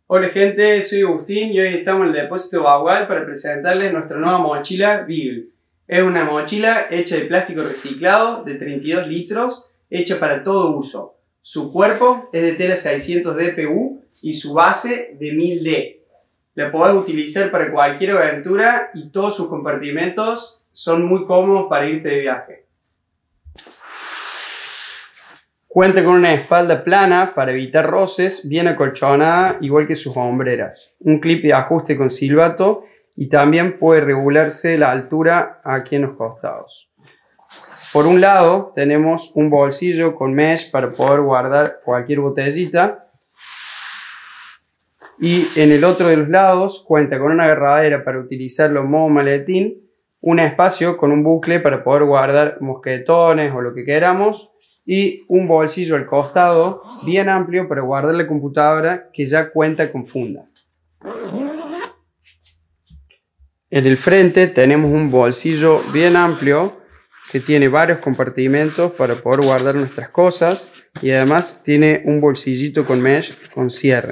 Hola gente, soy Agustín y hoy estamos en el depósito Bagual para presentarles nuestra nueva mochila Beagle. Es una mochila hecha de plástico reciclado de 32 litros, hecha para todo uso. Su cuerpo es de tela 600 DPU y su base de 1000D. La podés utilizar para cualquier aventura y todos sus compartimentos son muy cómodos para irte de viaje. Cuenta con una espalda plana para evitar roces, bien acolchonada, igual que sus hombreras. Un clip de ajuste con silbato y también puede regularse la altura aquí en los costados. Por un lado tenemos un bolsillo con mesh para poder guardar cualquier botellita. Y en el otro de los lados cuenta con una agarradera para utilizarlo en modo maletín, un espacio con un bucle para poder guardar mosquetones o lo que queramos, y un bolsillo al costado bien amplio para guardar la computadora que ya cuenta con funda. En el frente tenemos un bolsillo bien amplio que tiene varios compartimentos para poder guardar nuestras cosas y además tiene un bolsillito con mesh con cierre.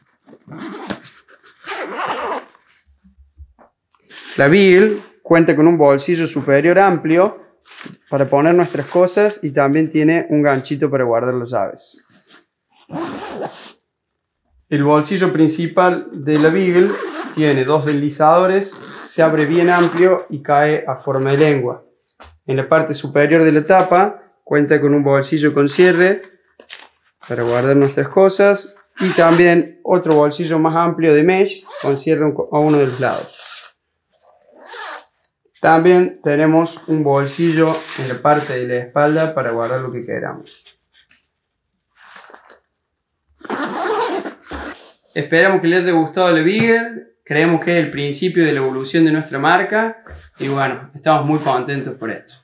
La Beagle cuenta con un bolsillo superior amplio para poner nuestras cosas y también tiene un ganchito para guardar las llaves. El bolsillo principal de la Beagle tiene dos deslizadores, se abre bien amplio y cae a forma de lengua. En la parte superior de la tapa cuenta con un bolsillo con cierre para guardar nuestras cosas y también otro bolsillo más amplio de mesh con cierre a uno de los lados. También tenemos un bolsillo en la parte de la espalda para guardar lo que queramos. Esperamos que les haya gustado la Beagle. Creemos que es el principio de la evolución de nuestra marca y bueno, estamos muy contentos por esto.